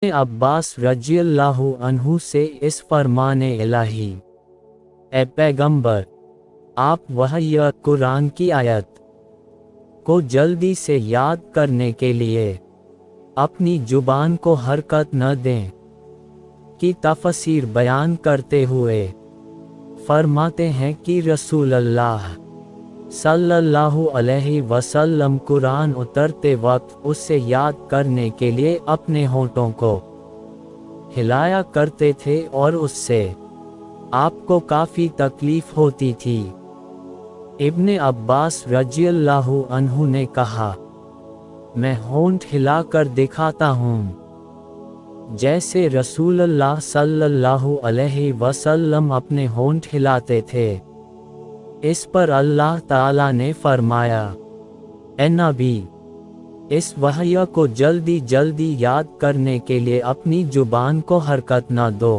अब्बास रज़ियल्लाहु अन्हु से इस फरमाने इलाही, ए पैगंबर, आप वही कुरान की आयत को जल्दी से याद करने के लिए अपनी जुबान को हरकत न दें कि तफसीर बयान करते हुए फरमाते हैं कि रसूल अल्लाह सल्लल्लाहु अलैहि वसल्लम कुरान उतरते वक्त उससे याद करने के लिए अपने होंठों को हिलाया करते थे और उससे आपको काफ़ी तकलीफ होती थी। इब्ने अब्बास रज़ियल्लाहु अन्हु ने कहा, मैं होंठ हिलाकर दिखाता हूँ जैसे रसूलुल्लाह सल्लल्लाहु अलैहि वसल्लम अपने होंठ हिलाते थे। इस पर अल्लाह ताला ने फरमाया, ए नबी, इस वहय को जल्दी जल्दी याद करने के लिए अपनी जुबान को हरकत न दो।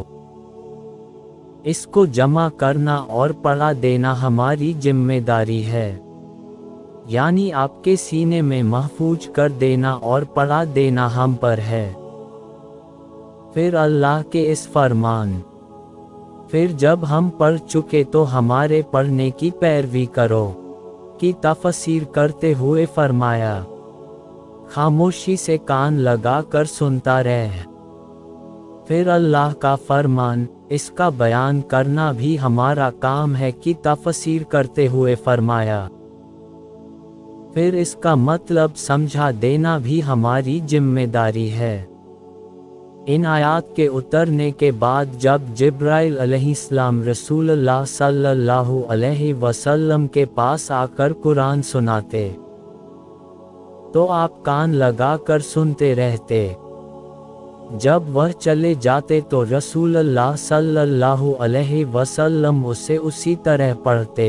इसको जमा करना और पढ़ा देना हमारी जिम्मेदारी है, यानी आपके सीने में महफूज कर देना और पढ़ा देना हम पर है। फिर अल्लाह के इस फरमान, फिर जब हम पढ़ चुके तो हमारे पढ़ने की पैरवी करो की तफसीर करते हुए फरमाया, खामोशी से कान लगा कर सुनता रह। फिर अल्लाह का फरमान, इसका बयान करना भी हमारा काम है कि तफसीर करते हुए फरमाया, फिर इसका मतलब समझा देना भी हमारी जिम्मेदारी है। इन आयात के उतरने के बाद जब जिब्राइल अलैहिस्सलाम रसूलुल्लाह सल्लल्लाहु अलैहि वसल्लम के पास आकर कुरान सुनाते तो आप कान लगाकर सुनते रहते। जब वह चले जाते तो रसूलुल्लाह सल्लल्लाहु अलैहि वसल्लम उसे उसी तरह पढ़ते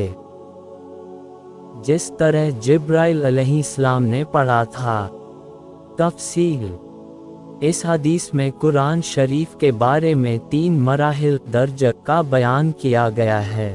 जिस तरह जिब्राइल अलैहिस्सलाम ने पढ़ा था। तफसील, इस हदीस में कुरान शरीफ के बारे में 3 मराहिल दर्जा का बयान किया गया है।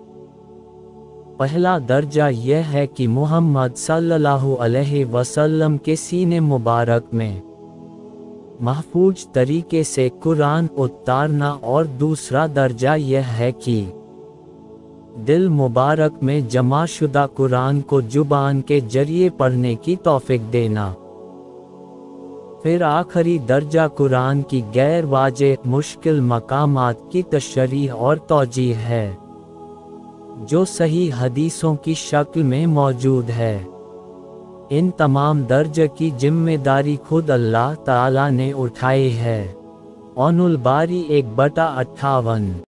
पहला दर्जा यह है कि मुहम्मद सल्लल्लाहु अलैहि वसल्लम के सीने मुबारक में महफूज तरीके से कुरान उतारना, और दूसरा दर्जा यह है कि दिल मुबारक में जमाशुदा कुरान को जुबान के जरिए पढ़ने की तौफीक देना। फिर आखिरी दर्जा कुरान की गैर वाजिह मुश्किल मकामात की तशरीह और तौजीह है जो सही हदीसों की शक्ल में मौजूद है। इन तमाम दर्जे की जिम्मेदारी खुद अल्लाह ताला ने उठाई है। औनुल बारी 1/58।